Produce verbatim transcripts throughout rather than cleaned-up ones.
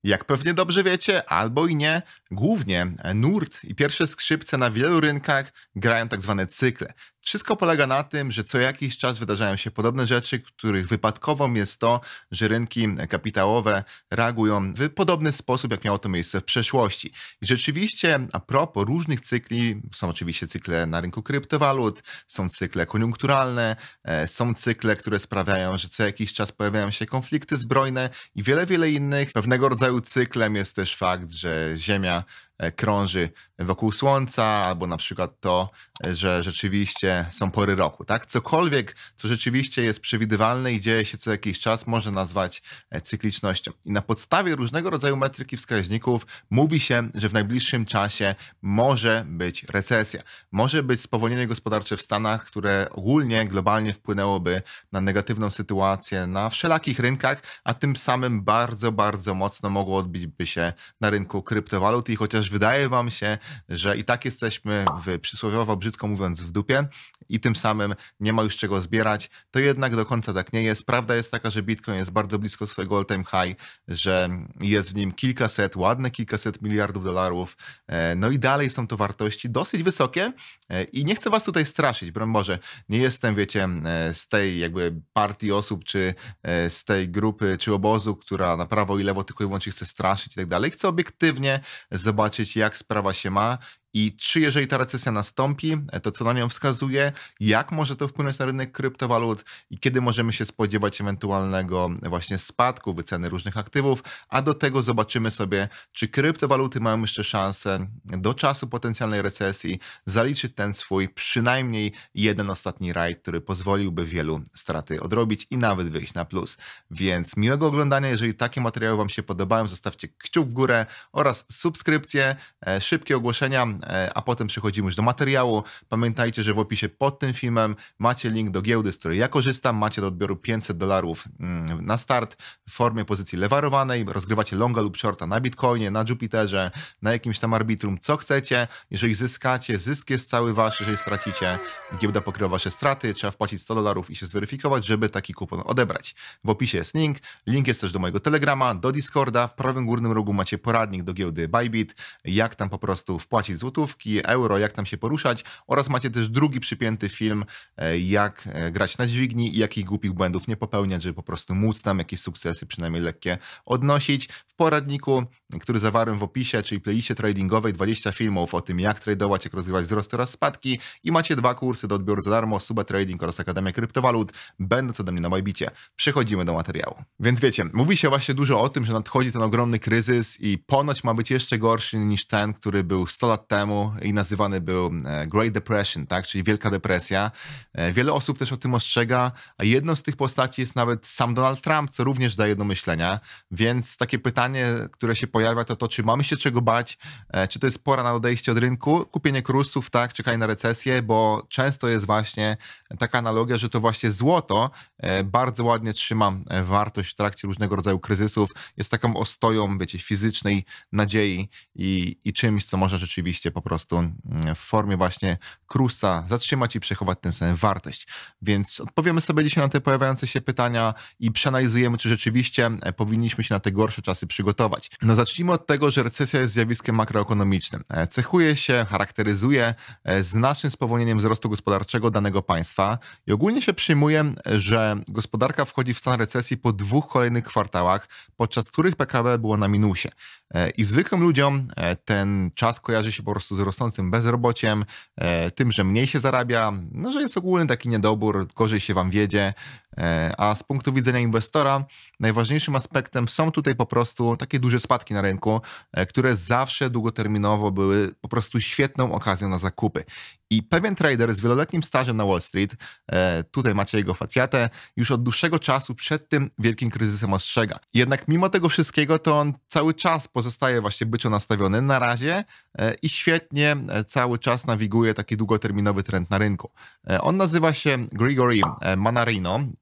Jak pewnie dobrze wiecie, albo i nie, głównie nurt i pierwsze skrzypce na wielu rynkach grają tak zwane cykle. Wszystko polega na tym, że co jakiś czas wydarzają się podobne rzeczy, których wypadkową jest to, że rynki kapitałowe reagują w podobny sposób, jak miało to miejsce w przeszłości. I rzeczywiście, a propos różnych cykli, są oczywiście cykle na rynku kryptowalut, są cykle koniunkturalne, są cykle, które sprawiają, że co jakiś czas pojawiają się konflikty zbrojne i wiele, wiele innych. Pewnego rodzaju cyklem jest też fakt, że Ziemia krąży wokół Słońca, albo na przykład to, że rzeczywiście są pory roku, tak? Cokolwiek, co rzeczywiście jest przewidywalne i dzieje się co jakiś czas, można nazwać cyklicznością. I na podstawie różnego rodzaju metryki wskaźników mówi się, że w najbliższym czasie może być recesja. Może być spowolnienie gospodarcze w Stanach, które ogólnie, globalnie wpłynęłoby na negatywną sytuację na wszelakich rynkach, a tym samym bardzo, bardzo mocno mogło odbić by się na rynku kryptowalut i chociaż wydaje wam się, że i tak jesteśmy w przysłowiowo, brzydko mówiąc, w dupie i tym samym nie ma już czego zbierać, to jednak do końca tak nie jest. Prawda jest taka, że Bitcoin jest bardzo blisko swojego all-time high, że jest w nim kilkaset, ładne kilkaset miliardów dolarów, no i dalej są to wartości dosyć wysokie i nie chcę was tutaj straszyć, broń Boże, nie jestem, wiecie, z tej jakby partii osób, czy z tej grupy, czy obozu, która na prawo i lewo tylko i wyłącznie chce straszyć i tak dalej. Chcę obiektywnie zobaczyć, jak sprawa się ma i czy jeżeli ta recesja nastąpi, to co na nią wskazuje, jak może to wpłynąć na rynek kryptowalut i kiedy możemy się spodziewać ewentualnego właśnie spadku wyceny różnych aktywów, a do tego zobaczymy sobie, czy kryptowaluty mają jeszcze szansę do czasu potencjalnej recesji zaliczyć ten swój przynajmniej jeden ostatni rajd, który pozwoliłby wielu straty odrobić i nawet wyjść na plus. Więc miłego oglądania, jeżeli takie materiały wam się podobają, zostawcie kciuk w górę oraz subskrypcję, szybkie ogłoszenia, a potem przechodzimy już do materiału. Pamiętajcie, że w opisie pod tym filmem macie link do giełdy, z której ja korzystam. Macie do odbioru pięćset dolarów na start w formie pozycji lewarowanej. Rozgrywacie longa lub shorta na Bitcoinie, na Jupiterze, na jakimś tam arbitrum, co chcecie. Jeżeli zyskacie, zysk jest cały wasz. Jeżeli stracicie, giełda pokrywa wasze straty. Trzeba wpłacić sto dolarów i się zweryfikować, żeby taki kupon odebrać. W opisie jest link. Link jest też do mojego Telegrama, do Discorda. W prawym górnym rogu macie poradnik do giełdy Bybit, jak tam po prostu wpłacić złotówki, euro, jak tam się poruszać, oraz macie też drugi przypięty film, jak grać na dźwigni i jakich głupich błędów nie popełniać, żeby po prostu móc tam jakieś sukcesy przynajmniej lekkie odnosić. W poradniku, który zawarłem w opisie, czyli playliście tradingowej, dwadzieścia filmów o tym, jak tradować, jak rozgrywać wzrosty oraz spadki i macie dwa kursy do odbioru za darmo, Suba Trading oraz Akademia Kryptowalut, będąc ode mnie na Bybicie. Przechodzimy do materiału. Więc wiecie, mówi się właśnie dużo o tym, że nadchodzi ten ogromny kryzys i ponoć ma być jeszcze gorszy niż ten, który był sto lat temu i nazywany był Great Depression, tak, czyli Wielka Depresja. Wiele osób też o tym ostrzega, a jedną z tych postaci jest nawet sam Donald Trump, co również daje do myślenia, więc takie pytanie, które się pojawia, to to, czy mamy się czego bać, czy to jest pora na odejście od rynku, kupienie kursów, tak, czekanie na recesję, bo często jest właśnie taka analogia, że to właśnie złoto bardzo ładnie trzyma wartość w trakcie różnego rodzaju kryzysów, jest taką ostoją, wiecie, fizycznej nadziei i, i czymś, co może rzeczywiście po prostu w formie właśnie krusa zatrzymać i przechować tę samą wartość. Więc odpowiemy sobie dzisiaj na te pojawiające się pytania i przeanalizujemy, czy rzeczywiście powinniśmy się na te gorsze czasy przygotować. No zacznijmy od tego, że recesja jest zjawiskiem makroekonomicznym. Cechuje się, charakteryzuje znacznym spowolnieniem wzrostu gospodarczego danego państwa i ogólnie się przyjmuje, że gospodarka wchodzi w stan recesji po dwóch kolejnych kwartałach, podczas których P K B było na minusie. I zwykłym ludziom ten czas kojarzy się po prostu z rosnącym bezrobociem, tym, że mniej się zarabia, no, że jest ogólny taki niedobór, gorzej się wam wiedzie, a z punktu widzenia inwestora najważniejszym aspektem są tutaj po prostu takie duże spadki na rynku, które zawsze długoterminowo były po prostu świetną okazją na zakupy. I pewien trader z wieloletnim stażem na Wall Street, tutaj macie jego facjatę, już od dłuższego czasu przed tym wielkim kryzysem ostrzega. Jednak mimo tego wszystkiego to on cały czas pozostaje właśnie byczo nastawiony na razie i świetnie cały czas nawiguje taki długoterminowy trend na rynku. On nazywa się Grigory Mannarino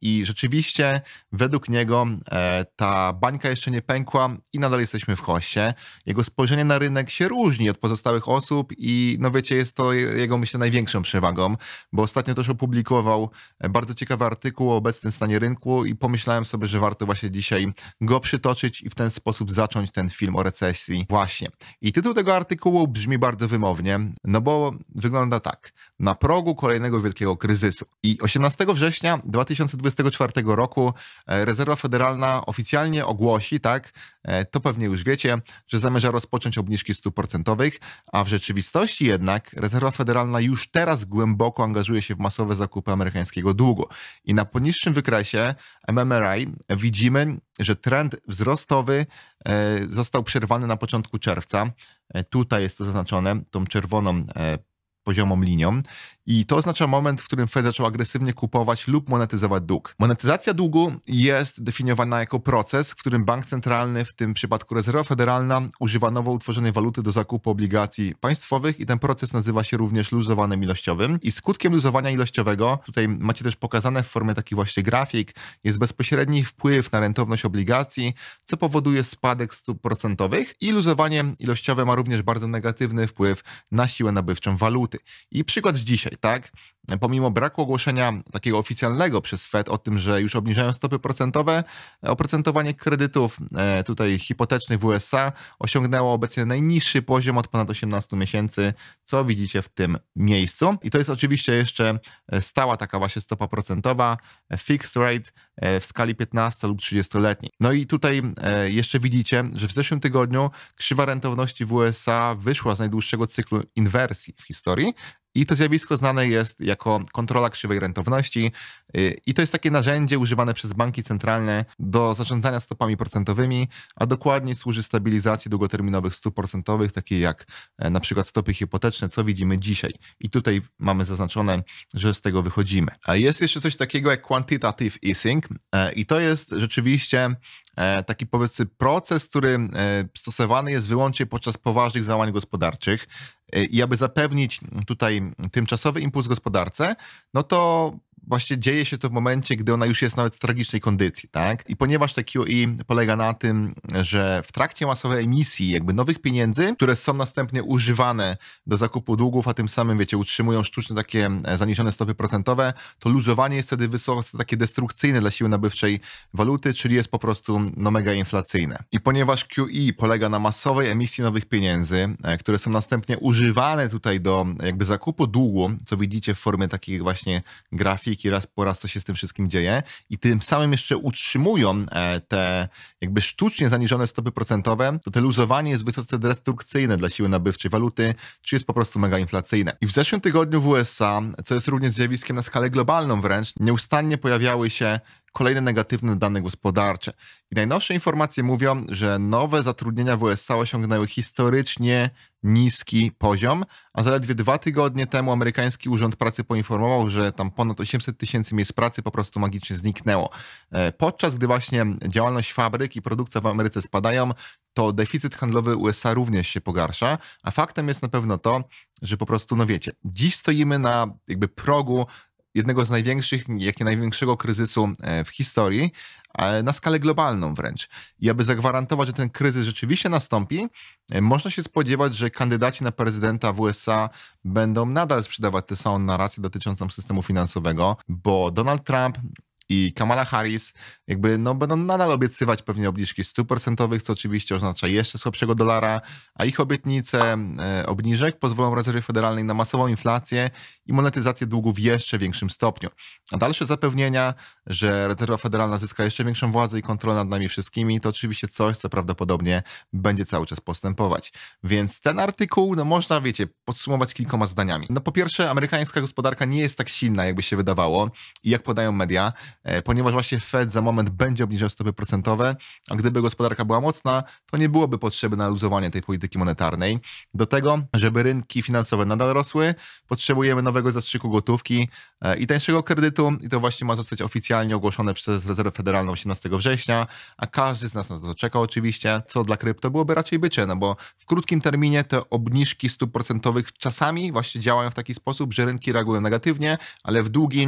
i rzeczywiście według niego e, ta bańka jeszcze nie pękła i nadal jesteśmy w hoście. Jego spojrzenie na rynek się różni od pozostałych osób i no wiecie, jest to jego, myślę, największą przewagą, bo ostatnio też opublikował bardzo ciekawy artykuł o obecnym stanie rynku i pomyślałem sobie, że warto właśnie dzisiaj go przytoczyć i w ten sposób zacząć ten film o recesji właśnie. I tytuł tego artykułu brzmi bardzo wymownie, no bo wygląda tak. Na progu kolejnego wielkiego kryzysu. I osiemnastego września dwa tysiące dwudziestego czwartego roku Rezerwa Federalna oficjalnie ogłosi, tak, to pewnie już wiecie, że zamierza rozpocząć obniżki stóp procentowych, a w rzeczywistości jednak Rezerwa Federalna już teraz głęboko angażuje się w masowe zakupy amerykańskiego długu. I na poniższym wykresie M M R I widzimy, że trend wzrostowy został przerwany na początku czerwca. Tutaj jest to zaznaczone tą czerwoną poziomą linią i to oznacza moment, w którym Fed zaczął agresywnie kupować lub monetyzować dług. Monetyzacja długu jest definiowana jako proces, w którym bank centralny, w tym przypadku Rezerwa Federalna, używa nowo utworzonej waluty do zakupu obligacji państwowych i ten proces nazywa się również luzowaniem ilościowym. I skutkiem luzowania ilościowego, tutaj macie też pokazane w formie taki właśnie grafik, jest bezpośredni wpływ na rentowność obligacji, co powoduje spadek stóp procentowych i luzowanie ilościowe ma również bardzo negatywny wpływ na siłę nabywczą waluty. I przykład z dzisiaj, tak? Pomimo braku ogłoszenia takiego oficjalnego przez Fed o tym, że już obniżają stopy procentowe, oprocentowanie kredytów tutaj hipotecznych w U S A osiągnęło obecnie najniższy poziom od ponad osiemnastu miesięcy, co widzicie w tym miejscu. I to jest oczywiście jeszcze stała taka właśnie stopa procentowa, fixed rate w skali piętnasto- lub trzydziestoletniej. No i tutaj jeszcze widzicie, że w zeszłym tygodniu krzywa rentowności w U S A wyszła z najdłuższego cyklu inwersji w historii. I to zjawisko znane jest jako kontrola krzywej rentowności i to jest takie narzędzie używane przez banki centralne do zarządzania stopami procentowymi, a dokładniej służy stabilizacji długoterminowych stóp procentowych, takie jak na przykład stopy hipoteczne, co widzimy dzisiaj. I tutaj mamy zaznaczone, że z tego wychodzimy. A jest jeszcze coś takiego jak quantitative easing i to jest rzeczywiście taki, powiedzmy, proces, który stosowany jest wyłącznie podczas poważnych załamań gospodarczych. I aby zapewnić tutaj tymczasowy impuls gospodarce, no to właśnie dzieje się to w momencie, gdy ona już jest nawet w tragicznej kondycji, tak? I ponieważ te Q E polega na tym, że w trakcie masowej emisji jakby nowych pieniędzy, które są następnie używane do zakupu długów, a tym samym, wiecie, utrzymują sztuczne takie zaniżone stopy procentowe, to luzowanie jest wtedy wysoce takie destrukcyjne dla siły nabywczej waluty, czyli jest po prostu no mega inflacyjne. I ponieważ Q E polega na masowej emisji nowych pieniędzy, które są następnie używane tutaj do jakby zakupu długu, co widzicie w formie takich właśnie grafik, i raz po raz co się z tym wszystkim dzieje i tym samym jeszcze utrzymują te jakby sztucznie zaniżone stopy procentowe, to te luzowanie jest wysoce destrukcyjne dla siły nabywczej waluty, czy jest po prostu mega inflacyjne. I w zeszłym tygodniu w U S A, co jest również zjawiskiem na skalę globalną wręcz, nieustannie pojawiały się kolejne negatywne dane gospodarcze. I najnowsze informacje mówią, że nowe zatrudnienia w U S A osiągnęły historycznie niski poziom, a zaledwie dwa tygodnie temu amerykański Urząd Pracy poinformował, że tam ponad osiemset tysięcy miejsc pracy po prostu magicznie zniknęło. Podczas gdy właśnie działalność fabryk i produkcja w Ameryce spadają, to deficyt handlowy U S A również się pogarsza, a faktem jest na pewno to, że po prostu, no wiecie, dziś stoimy na jakby progu jednego z największych, jak nie największego kryzysu w historii, na skalę globalną wręcz. I aby zagwarantować, że ten kryzys rzeczywiście nastąpi, można się spodziewać, że kandydaci na prezydenta w U S A będą nadal sprzedawać tę samą narrację dotyczącą systemu finansowego, bo Donald Trump i Kamala Harris jakby no będą nadal obiecywać pewnie obniżki stóp procentowych, co oczywiście oznacza jeszcze słabszego dolara, a ich obietnice e, obniżek pozwolą Rezerwie Federalnej na masową inflację i monetyzację długu w jeszcze większym stopniu. A dalsze zapewnienia, że Rezerwa Federalna zyska jeszcze większą władzę i kontrolę nad nami wszystkimi, to oczywiście coś, co prawdopodobnie będzie cały czas postępować. Więc ten artykuł, no można, wiecie, podsumować kilkoma zdaniami. No po pierwsze, amerykańska gospodarka nie jest tak silna, jakby się wydawało i jak podają media, ponieważ właśnie Fed za moment będzie obniżał stopy procentowe, a gdyby gospodarka była mocna, to nie byłoby potrzeby na luzowanie tej polityki monetarnej. Do tego, żeby rynki finansowe nadal rosły, potrzebujemy nowego zastrzyku gotówki i tańszego kredytu i to właśnie ma zostać oficjalnie ogłoszone przez Rezerwę Federalną osiemnastego września, a każdy z nas na to czeka oczywiście, co dla krypto byłoby raczej bycze, no bo w krótkim terminie te obniżki stóp procentowych czasami właśnie działają w taki sposób, że rynki reagują negatywnie, ale w długim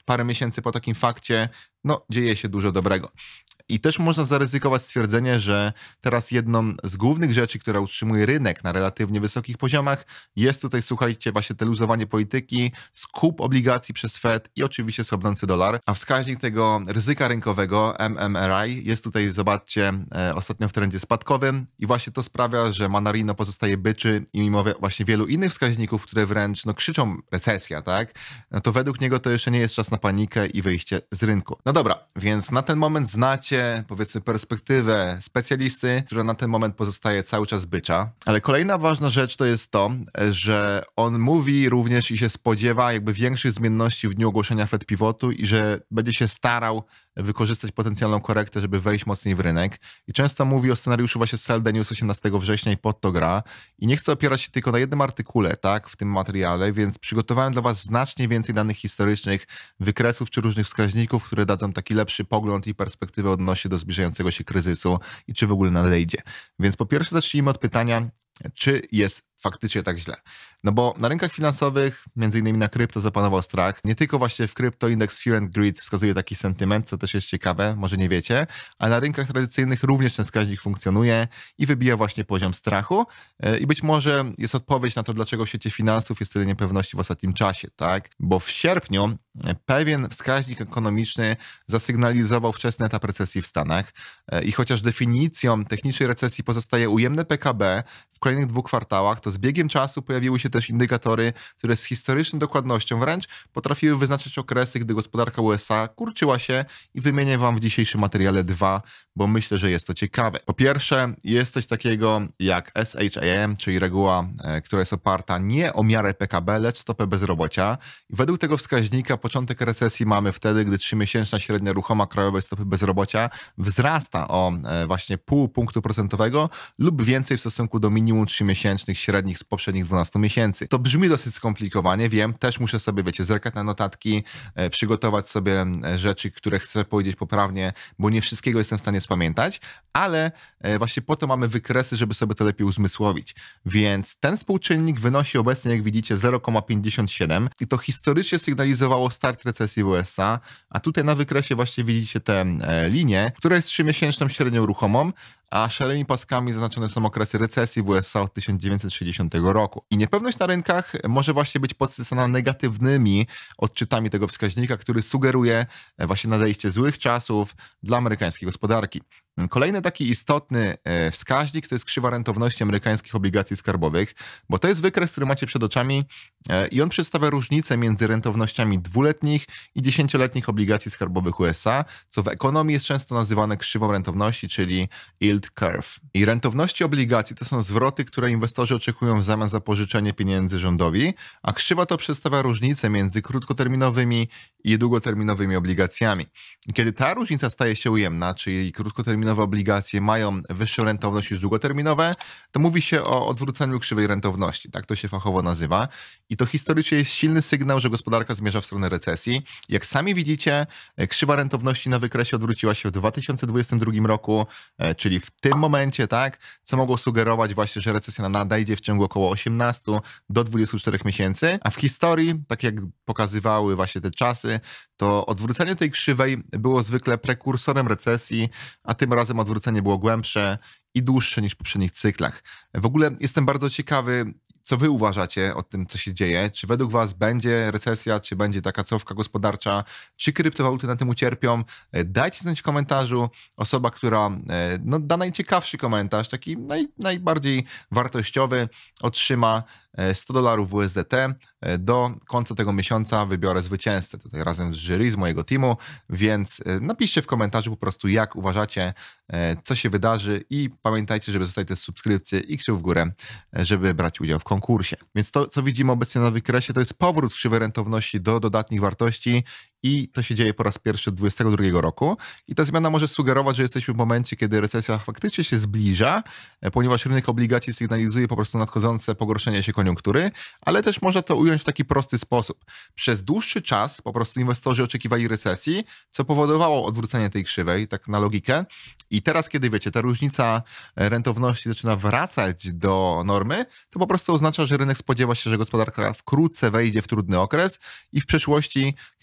parę miesięcy po takim fakcie, no dzieje się dużo dobrego. I też można zaryzykować stwierdzenie, że teraz jedną z głównych rzeczy, która utrzymuje rynek na relatywnie wysokich poziomach, jest tutaj, słuchajcie, właśnie te luzowanie polityki, skup obligacji przez Fed i oczywiście słabnący dolar. A wskaźnik tego ryzyka rynkowego M M R I jest tutaj, zobaczcie, e, ostatnio w trendzie spadkowym i właśnie to sprawia, że Manarino pozostaje byczy i mimo właśnie wielu innych wskaźników, które wręcz no, krzyczą recesja, tak? No to według niego to jeszcze nie jest czas na panikę i wyjście z rynku. No dobra, więc na ten moment znacie powiedzmy perspektywę specjalisty, która na ten moment pozostaje cały czas bycza. Ale kolejna ważna rzecz to jest to, że on mówi również i się spodziewa jakby większych zmienności w dniu ogłoszenia Fed Pivotu i że będzie się starał wykorzystać potencjalną korektę, żeby wejść mocniej w rynek. I często mówi o scenariuszu właśnie Sell the News osiemnastego września i pod to gra. I nie chcę opierać się tylko na jednym artykule, tak, w tym materiale, więc przygotowałem dla was znacznie więcej danych historycznych, wykresów czy różnych wskaźników, które dadzą taki lepszy pogląd i perspektywę odnośnie do zbliżającego się kryzysu i czy w ogóle nadejdzie. Więc po pierwsze zacznijmy od pytania, czy jest faktycznie tak źle. No bo na rynkach finansowych, między innymi na krypto, zapanował strach. Nie tylko właśnie w krypto indeks Fear and Greed wskazuje taki sentyment, co też jest ciekawe, może nie wiecie, ale na rynkach tradycyjnych również ten wskaźnik funkcjonuje i wybija właśnie poziom strachu. I być może jest odpowiedź na to, dlaczego w świecie finansów jest tyle niepewności w ostatnim czasie, tak? Bo w sierpniu pewien wskaźnik ekonomiczny zasygnalizował wczesny etap recesji w Stanach i chociaż definicją technicznej recesji pozostaje ujemne P K B w kolejnych dwóch kwartałach, to z biegiem czasu pojawiły się też indykatory, które z historyczną dokładnością wręcz potrafiły wyznaczyć okresy, gdy gospodarka U S A kurczyła się i wymienię wam w dzisiejszym materiale dwa, bo myślę, że jest to ciekawe. Po pierwsze, jest coś takiego jak S H A M, czyli reguła, która jest oparta nie o miarę P K B, lecz stopę bezrobocia. I według tego wskaźnika początek recesji mamy wtedy, gdy trzymiesięczna średnia ruchoma krajowej stopy bezrobocia wzrasta o właśnie pół punktu procentowego lub więcej w stosunku do minimum trzymiesięcznych średnich z poprzednich dwunastu miesięcy. To brzmi dosyć skomplikowanie, wiem, też muszę sobie, wiecie, zerkać na notatki, e, przygotować sobie rzeczy, które chcę powiedzieć poprawnie, bo nie wszystkiego jestem w stanie spamiętać, ale e, właśnie po to mamy wykresy, żeby sobie to lepiej uzmysłowić. Więc ten współczynnik wynosi obecnie, jak widzicie, zero przecinek pięćdziesiąt siedem i to historycznie sygnalizowało start recesji w U S A, a tutaj na wykresie właśnie widzicie tę e, linię, która jest trzymiesięczną średnią ruchomą, a szarymi paskami zaznaczone są okresy recesji w U S A od tysiąc dziewięćset sześćdziesiątego roku. I niepewność na rynkach może właśnie być podsycana negatywnymi odczytami tego wskaźnika, który sugeruje właśnie nadejście złych czasów dla amerykańskiej gospodarki. Kolejny taki istotny wskaźnik to jest krzywa rentowności amerykańskich obligacji skarbowych, bo to jest wykres, który macie przed oczami i on przedstawia różnicę między rentownościami dwuletnich i dziesięcioletnich obligacji skarbowych U S A, co w ekonomii jest często nazywane krzywą rentowności, czyli yield curve. I rentowności obligacji to są zwroty, które inwestorzy oczekują w zamian za pożyczenie pieniędzy rządowi, a krzywa to przedstawia różnicę między krótkoterminowymi i długoterminowymi obligacjami. I kiedy ta różnica staje się ujemna, czyli krótkoterminowe obligacje mają wyższą rentowność niż długoterminowe, to mówi się o odwróceniu krzywej rentowności. Tak to się fachowo nazywa. I to historycznie jest silny sygnał, że gospodarka zmierza w stronę recesji. Jak sami widzicie, krzywa rentowności na wykresie odwróciła się w dwa tysiące dwudziestym drugim roku, czyli w tym momencie, tak, co mogło sugerować właśnie, że recesja nadejdzie w ciągu około osiemnastu do dwudziestu czterech miesięcy, a w historii, tak jak pokazywały właśnie te czasy, to odwrócenie tej krzywej było zwykle prekursorem recesji, a tym razem odwrócenie było głębsze i dłuższe niż w poprzednich cyklach. W ogóle jestem bardzo ciekawy, co wy uważacie o tym, co się dzieje? Czy według was będzie recesja, czy będzie taka cofka gospodarcza, czy kryptowaluty na tym ucierpią? Dajcie znać w komentarzu. Osoba, która no, da najciekawszy komentarz, taki naj, najbardziej wartościowy, otrzyma sto dolarów W S D T. Do końca tego miesiąca wybiorę zwycięzcę tutaj razem z jury, z mojego teamu, więc napiszcie w komentarzu po prostu, jak uważacie, co się wydarzy i pamiętajcie, żeby zostawić te subskrypcje i kciuk w górę, żeby brać udział w konkursie. Więc to, co widzimy obecnie na wykresie, to jest powrót krzywej rentowności do dodatnich wartości i to się dzieje po raz pierwszy od dwudziestego drugiego roku. I ta zmiana może sugerować, że jesteśmy w momencie, kiedy recesja faktycznie się zbliża, ponieważ rynek obligacji sygnalizuje po prostu nadchodzące pogorszenie się koniunktury, ale też można to ująć w taki prosty sposób. Przez dłuższy czas po prostu inwestorzy oczekiwali recesji, co powodowało odwrócenie tej krzywej, tak na logikę. I teraz, kiedy wiecie, ta różnica rentowności zaczyna wracać do normy, to po prostu oznacza, że rynek spodziewa się, że gospodarka wkrótce wejdzie w trudny okres i w przyszłości, kiedy ta krzywa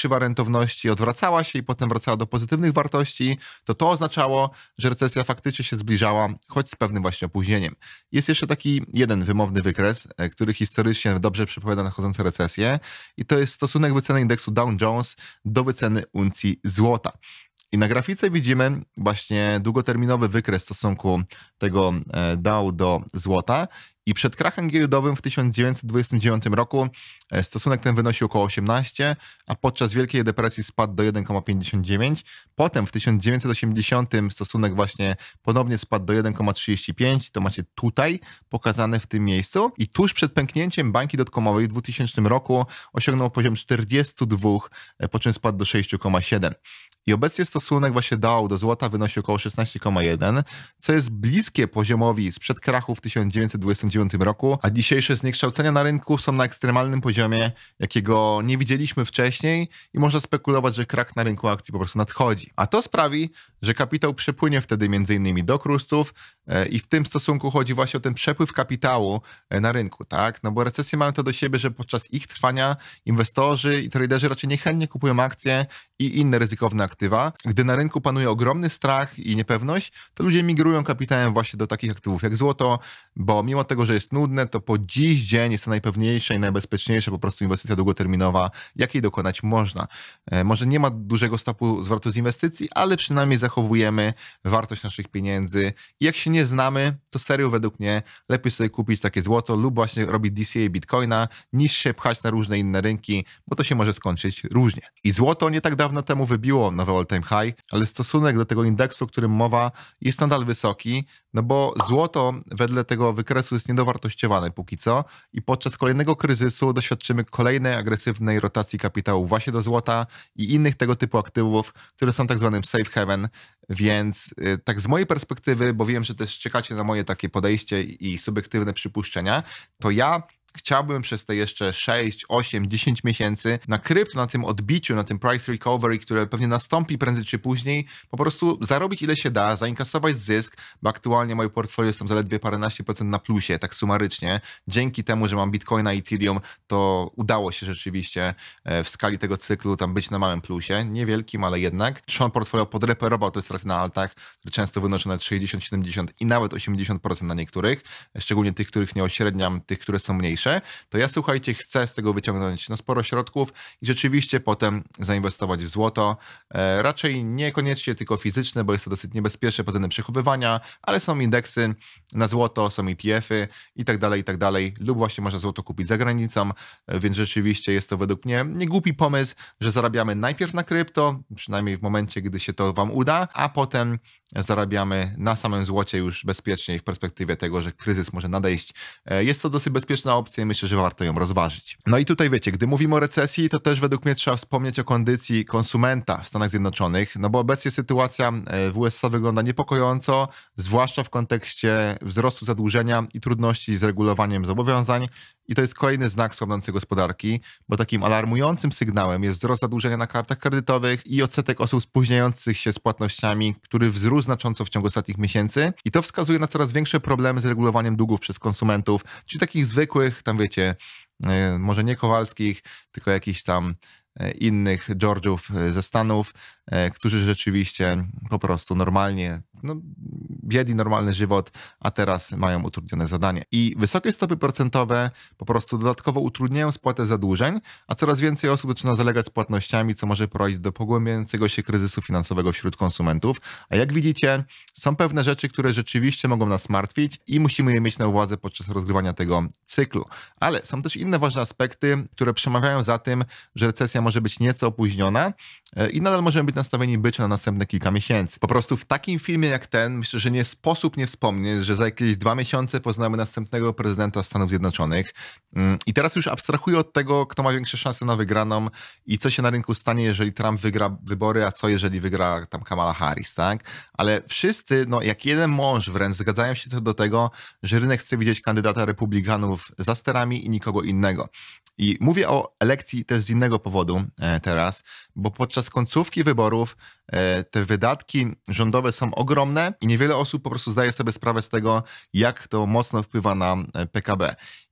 krzywa rentowności odwracała się i potem wracała do pozytywnych wartości, to to oznaczało, że recesja faktycznie się zbliżała, choć z pewnym właśnie opóźnieniem. Jest jeszcze taki jeden wymowny wykres, który historycznie dobrze przepowiada nadchodzące recesje i to jest stosunek wyceny indeksu Dow Jones do wyceny uncji złota. I na grafice widzimy właśnie długoterminowy wykres stosunku tego Dow do złota. I przed krachem giełdowym w tysiąc dziewięćset dwudziestym dziewiątym roku stosunek ten wynosił około osiemnaście, a podczas Wielkiej Depresji spadł do jeden przecinek pięćdziesiąt dziewięć. Potem w tysiąc dziewięćset osiemdziesiątym stosunek właśnie ponownie spadł do jeden przecinek trzydzieści pięć. To macie tutaj pokazane w tym miejscu. I tuż przed pęknięciem bańki dotcomowej w dwutysięcznym roku osiągnął poziom czterdzieści dwa, po czym spadł do sześć przecinek siedem. I obecnie stosunek właśnie Dow do złota wynosi około szesnaście przecinek jeden, co jest bliskie poziomowi sprzed krachu w tysiąc dziewięćset dwudziestym dziewiątym roku, a dzisiejsze zniekształcenia na rynku są na ekstremalnym poziomie, jakiego nie widzieliśmy wcześniej i można spekulować, że krach na rynku akcji po prostu nadchodzi. A to sprawi, że kapitał przepłynie wtedy między innymi do krustów i w tym stosunku chodzi właśnie o ten przepływ kapitału na rynku, tak? No bo recesje mają to do siebie, że podczas ich trwania inwestorzy i traderzy raczej niechętnie kupują akcje i inne ryzykowne aktywa. Gdy na rynku panuje ogromny strach i niepewność, to ludzie migrują kapitałem właśnie do takich aktywów jak złoto, bo mimo tego, że jest nudne, to po dziś dzień jest to najpewniejsza i najbezpieczniejsza po prostu inwestycja długoterminowa, jakiej dokonać można. Może nie ma dużego stopu zwrotu z inwestycji, ale przynajmniej zachowujemy wartość naszych pieniędzy. I jak się nie znamy, to serio według mnie lepiej sobie kupić takie złoto lub właśnie robić D C A Bitcoina, niż się pchać na różne inne rynki, bo to się może skończyć różnie. I złoto nie tak dawno temu wybiło nowe all-time high, ale stosunek do tego indeksu, o którym mowa, jest nadal wysoki, no bo złoto wedle tego wykresu jest niedowartościowane póki co i podczas kolejnego kryzysu doświadczymy kolejnej agresywnej rotacji kapitału właśnie do złota i innych tego typu aktywów, które są tak zwanym safe haven, więc tak z mojej perspektywy, bo wiem, że też czekacie na moje takie podejście i subiektywne przypuszczenia, to ja chciałbym przez te jeszcze sześć, osiem, dziesięć miesięcy na krypto, na tym odbiciu, na tym price recovery, które pewnie nastąpi prędzej czy później, po prostu zarobić ile się da, zainkasować zysk, bo aktualnie moje portfolio jest tam zaledwie paręnaście procent na plusie, tak sumarycznie. Dzięki temu, że mam Bitcoina i Ethereum, to udało się rzeczywiście w skali tego cyklu tam być na małym plusie, niewielkim, ale jednak. Trzon portfolio podreperował te straty na altach, które często wynoszą nawet sześćdziesiąt, siedemdziesiąt i nawet osiemdziesiąt procent na niektórych, szczególnie tych, których nie ośredniam, tych, które są mniejsze. To ja, słuchajcie, chcę z tego wyciągnąć no, sporo środków i rzeczywiście potem zainwestować w złoto. E, raczej niekoniecznie tylko fizyczne, bo jest to dosyć niebezpieczne pod względem przechowywania, ale są indeksy na złoto, są E T F-y i tak dalej, i tak dalej. Lub właśnie można złoto kupić za granicą, e, więc rzeczywiście jest to według mnie niegłupi pomysł, że zarabiamy najpierw na krypto, przynajmniej w momencie, gdy się to wam uda, a potem zarabiamy na samym złocie już bezpiecznie w perspektywie tego, że kryzys może nadejść. E, jest to dosyć bezpieczna opcja. Myślę, że warto ją rozważyć. No i tutaj wiecie, gdy mówimy o recesji, to też według mnie trzeba wspomnieć o kondycji konsumenta w Stanach Zjednoczonych, no bo obecnie sytuacja w U S A wygląda niepokojąco, zwłaszcza w kontekście wzrostu zadłużenia i trudności z regulowaniem zobowiązań. I to jest kolejny znak słabnącej gospodarki, bo takim alarmującym sygnałem jest wzrost zadłużenia na kartach kredytowych i odsetek osób spóźniających się z płatnościami, który wzrósł znacząco w ciągu ostatnich miesięcy. I to wskazuje na coraz większe problemy z regulowaniem długów przez konsumentów, czyli takich zwykłych, tam wiecie, może nie Kowalskich, tylko jakichś tam innych George'ów ze Stanów, którzy rzeczywiście po prostu normalnie, no, biedni normalny żywot, a teraz mają utrudnione zadanie. I wysokie stopy procentowe po prostu dodatkowo utrudniają spłatę zadłużeń, a coraz więcej osób zaczyna zalegać z płatnościami, co może prowadzić do pogłębiającego się kryzysu finansowego wśród konsumentów. A jak widzicie, są pewne rzeczy, które rzeczywiście mogą nas martwić i musimy je mieć na uwadze podczas rozgrywania tego cyklu. Ale są też inne ważne aspekty, które przemawiają za tym, że recesja może być nieco opóźniona i nadal możemy być nastawieni być na następne kilka miesięcy. Po prostu w takim filmie jak ten, myślę, że nie sposób nie wspomnieć, że za jakieś dwa miesiące poznamy następnego prezydenta Stanów Zjednoczonych. I teraz już abstrahuję od tego, kto ma większe szanse na wygraną i co się na rynku stanie, jeżeli Trump wygra wybory, a co jeżeli wygra tam Kamala Harris, tak? Ale wszyscy, no jak jeden mąż wręcz, zgadzają się co do tego, że rynek chce widzieć kandydata republikanów za sterami i nikogo innego. I mówię o elekcji też z innego powodu teraz, bo podczas końcówki wyborów te wydatki rządowe są ogromne i niewiele osób po prostu zdaje sobie sprawę z tego, jak to mocno wpływa na P K B.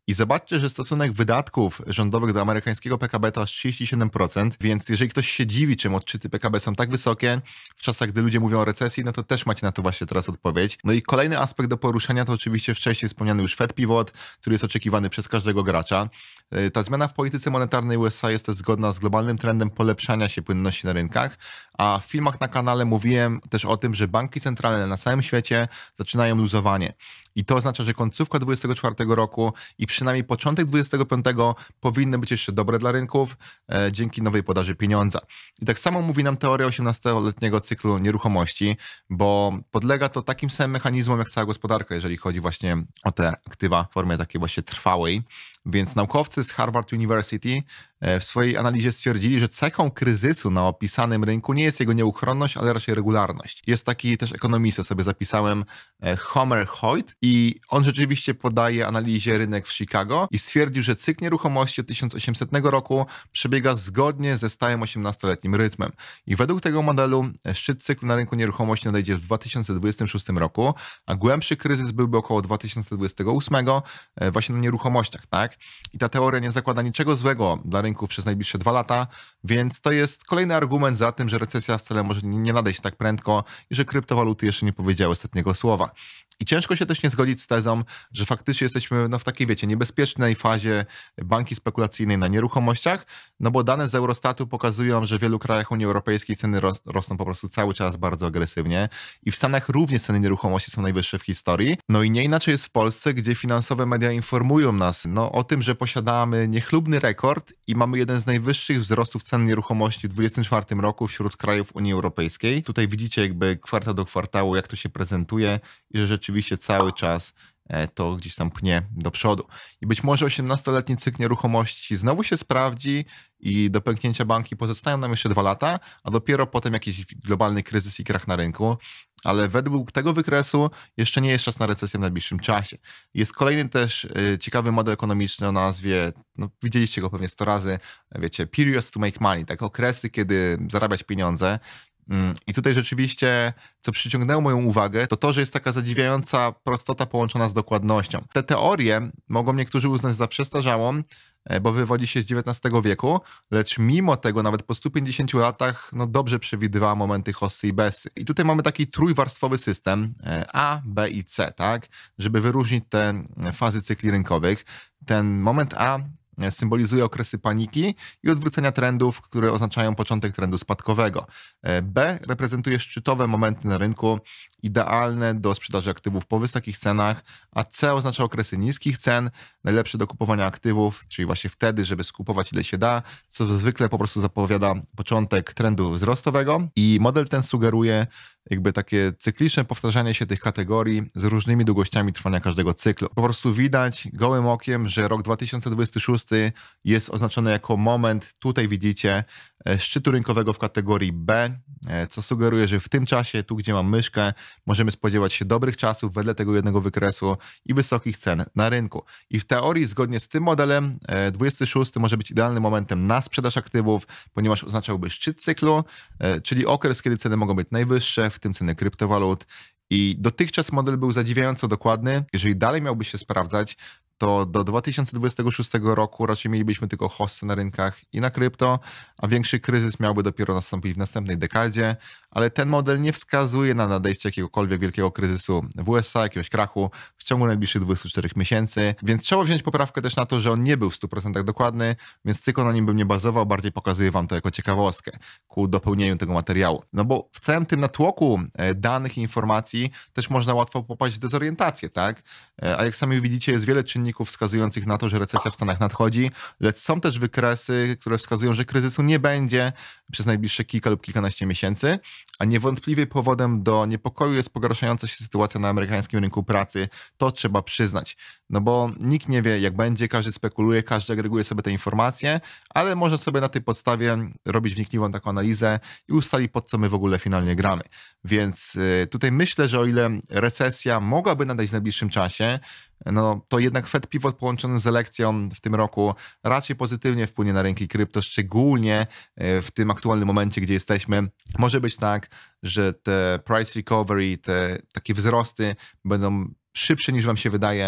I zobaczcie, że stosunek wydatków rządowych do amerykańskiego P K B to aż trzydzieści siedem procent, więc jeżeli ktoś się dziwi, czym odczyty P K B są tak wysokie, w czasach, gdy ludzie mówią o recesji, no to też macie na to właśnie teraz odpowiedź. No i kolejny aspekt do poruszenia to oczywiście wcześniej wspomniany już Fed Pivot, który jest oczekiwany przez każdego gracza. Ta zmiana w polityce monetarnej U S A jest też zgodna z globalnym trendem polepszania się płynności na rynkach, a w filmach na kanale mówiłem też o tym, że banki centralne na całym świecie zaczynają luzowanie. I to oznacza, że końcówka dwudziestego czwartego roku i przynajmniej początek dwudziestego piątego powinny być jeszcze dobre dla rynków e, dzięki nowej podaży pieniądza. I tak samo mówi nam teoria osiemnastoletniego cyklu nieruchomości, bo podlega to takim samym mechanizmom jak cała gospodarka, jeżeli chodzi właśnie o te aktywa w formie takiej właśnie trwałej. Więc naukowcy z Harvard University w swojej analizie stwierdzili, że cechą kryzysu na opisanym rynku nie jest jego nieuchronność, ale raczej regularność. Jest taki też ekonomista, sobie zapisałem, Homer Hoyt, i on rzeczywiście podaje analizie rynek w Chicago i stwierdził, że cykl nieruchomości od tysiąc osiemsetnego roku przebiega zgodnie ze stałym osiemnastoletnim rytmem. I według tego modelu szczyt cyklu na rynku nieruchomości nadejdzie w dwa tysiące dwudziestym szóstym roku, a głębszy kryzys byłby około dwa tysiące dwudziestego ósmego właśnie na nieruchomościach, tak? I ta teoria nie zakłada niczego złego dla rynków przez najbliższe dwa lata, więc to jest kolejny argument za tym, że recesja wcale może nie nadejść tak prędko i że kryptowaluty jeszcze nie powiedziały ostatniego słowa. I ciężko się też nie zgodzić z tezą, że faktycznie jesteśmy no, w takiej, wiecie, niebezpiecznej fazie bańki spekulacyjnej na nieruchomościach, no bo dane z Eurostatu pokazują, że w wielu krajach Unii Europejskiej ceny ros rosną po prostu cały czas bardzo agresywnie i w Stanach również ceny nieruchomości są najwyższe w historii. No i nie inaczej jest w Polsce, gdzie finansowe media informują nas no, o tym, że posiadamy niechlubny rekord i mamy jeden z najwyższych wzrostów cen nieruchomości w dwudziestym czwartym roku wśród krajów Unii Europejskiej. Tutaj widzicie jakby kwartał do kwartału, jak to się prezentuje i że rzeczywiście cały czas to gdzieś tam pnie do przodu. I być może osiemnastoletni cykl nieruchomości znowu się sprawdzi i do pęknięcia banki pozostają nam jeszcze dwa lata, a dopiero potem jakiś globalny kryzys i krach na rynku. Ale według tego wykresu jeszcze nie jest czas na recesję w najbliższym czasie. Jest kolejny też ciekawy model ekonomiczny o nazwie, no widzieliście go pewnie sto razy, wiecie, periods to make money, tak, okresy, kiedy zarabiać pieniądze. I tutaj rzeczywiście, co przyciągnęło moją uwagę, to to, że jest taka zadziwiająca prostota połączona z dokładnością. Te teorie mogą niektórzy uznać za przestarzałą, bo wywodzi się z dziewiętnastego wieku, lecz mimo tego nawet po stu pięćdziesięciu latach no dobrze przewidywała momenty hossy i bessy. I tutaj mamy taki trójwarstwowy system A, B i C, tak, żeby wyróżnić te fazy cykli rynkowych. Ten moment A symbolizuje okresy paniki i odwrócenia trendów, które oznaczają początek trendu spadkowego. B reprezentuje szczytowe momenty na rynku, idealne do sprzedaży aktywów po wysokich cenach, a C oznacza okresy niskich cen, najlepsze do kupowania aktywów, czyli właśnie wtedy, żeby skupować ile się da, co zwykle po prostu zapowiada początek trendu wzrostowego. I model ten sugeruje jakby takie cykliczne powtarzanie się tych kategorii z różnymi długościami trwania każdego cyklu. Po prostu widać gołym okiem, że rok dwa tysiące dwudziesty szósty jest oznaczony jako moment, tutaj widzicie, szczytu rynkowego w kategorii B, co sugeruje, że w tym czasie, tu gdzie mam myszkę, możemy spodziewać się dobrych czasów wedle tego jednego wykresu i wysokich cen na rynku. I w teorii, zgodnie z tym modelem, dwudziesty szósty może być idealnym momentem na sprzedaż aktywów, ponieważ oznaczałby szczyt cyklu, czyli okres, kiedy ceny mogą być najwyższe, w tym ceny kryptowalut. I dotychczas model był zadziwiająco dokładny. Jeżeli dalej miałby się sprawdzać, to do dwa tysiące dwudziestego szóstego roku raczej mielibyśmy tylko hossy na rynkach i na krypto, a większy kryzys miałby dopiero nastąpić w następnej dekadzie, ale ten model nie wskazuje na nadejście jakiegokolwiek wielkiego kryzysu w U S A, jakiegoś krachu w ciągu najbliższych dwudziestu czterech miesięcy, więc trzeba wziąć poprawkę też na to, że on nie był w stu procentach dokładny, więc tylko na nim bym nie bazował, bardziej pokazuję wam to jako ciekawostkę ku dopełnieniu tego materiału. No bo w całym tym natłoku danych i informacji też można łatwo popaść w dezorientację, tak? A jak sami widzicie, jest wiele czynników wskazujących na to, że recesja w Stanach nadchodzi, lecz są też wykresy, które wskazują, że kryzysu nie będzie przez najbliższe kilka lub kilkanaście miesięcy, a niewątpliwie powodem do niepokoju jest pogarszająca się sytuacja na amerykańskim rynku pracy. To trzeba przyznać. No bo nikt nie wie, jak będzie, każdy spekuluje, każdy agreguje sobie te informacje, ale może sobie na tej podstawie robić wnikliwą taką analizę i ustalić, pod co my w ogóle finalnie gramy. Więc tutaj myślę, że o ile recesja mogłaby nadejść w najbliższym czasie, no to jednak Fed Pivot połączony z elekcją w tym roku raczej pozytywnie wpłynie na rynki krypto, szczególnie w tym aktualnym momencie, gdzie jesteśmy. Może być tak, że te price recovery, te takie wzrosty będą szybsze niż wam się wydaje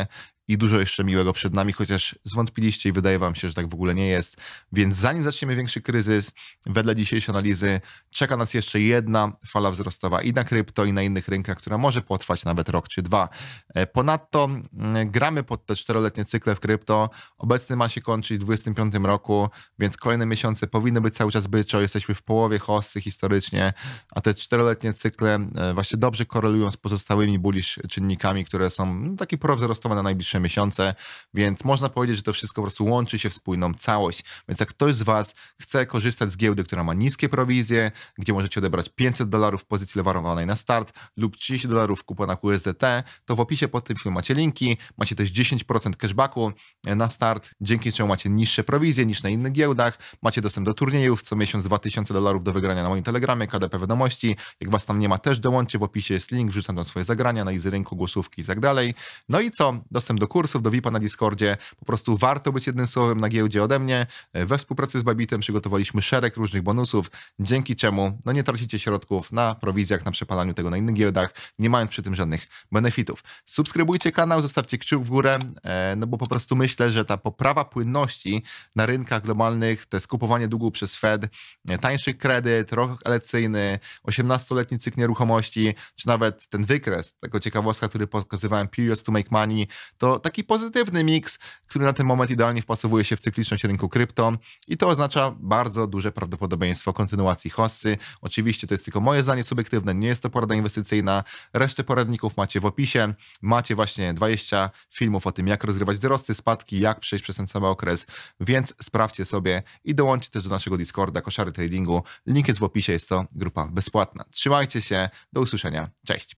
i dużo jeszcze miłego przed nami, chociaż zwątpiliście i wydaje wam się, że tak w ogóle nie jest. Więc zanim zaczniemy większy kryzys, wedle dzisiejszej analizy czeka nas jeszcze jedna fala wzrostowa i na krypto, i na innych rynkach, która może potrwać nawet rok czy dwa. Ponadto gramy pod te czteroletnie cykle w krypto. Obecny ma się kończyć w dwudziestym piątym roku, więc kolejne miesiące powinny być cały czas byczo. Jesteśmy w połowie hossy historycznie, a te czteroletnie cykle właśnie dobrze korelują z pozostałymi bullish czynnikami, które są no, takie prowzrostowe na najbliższe miesiące, więc można powiedzieć, że to wszystko po prostu łączy się w spójną całość. Więc jak ktoś z was chce korzystać z giełdy, która ma niskie prowizje, gdzie możecie odebrać pięćset dolarów w pozycji lewarowanej na start lub trzydzieści dolarów w kuponach U S D T, to w opisie pod tym filmem macie linki, macie też dziesięć procent cashbacku na start, dzięki czemu macie niższe prowizje niż na innych giełdach, macie dostęp do turniejów, co miesiąc dwa tysiące dolarów do wygrania na moim telegramie, K D P wiadomości, jak was tam nie ma też dołączcie, w opisie jest link, wrzucam tam swoje zagrania, analizy rynku, głosówki i tak dalej. No i co? Dostęp do kursów, do V I P-a na Discordzie, po prostu warto być jednym słowem na giełdzie ode mnie. We współpracy z Bybitem przygotowaliśmy szereg różnych bonusów, dzięki czemu no nie tracicie środków na prowizjach, na przepalaniu tego na innych giełdach, nie mając przy tym żadnych benefitów. Subskrybujcie kanał, zostawcie kciuk w górę, no bo po prostu myślę, że ta poprawa płynności na rynkach globalnych, to skupowanie długu przez Fed, tańszy kredyt, rok elekcyjny, osiemnastoletni cykl nieruchomości, czy nawet ten wykres, tego ciekawostka, który pokazywałem, periods to make money, to taki pozytywny miks, który na ten moment idealnie wpasowuje się w cykliczność rynku krypto i to oznacza bardzo duże prawdopodobieństwo kontynuacji hossy. Oczywiście to jest tylko moje zdanie subiektywne, nie jest to porada inwestycyjna, resztę poradników macie w opisie, macie właśnie dwadzieścia filmów o tym, jak rozgrywać wzrosty, spadki, jak przejść przez ten cały okres, więc sprawdźcie sobie i dołączcie też do naszego Discorda, Koszary Tradingu, link jest w opisie, jest to grupa bezpłatna. Trzymajcie się, do usłyszenia, cześć!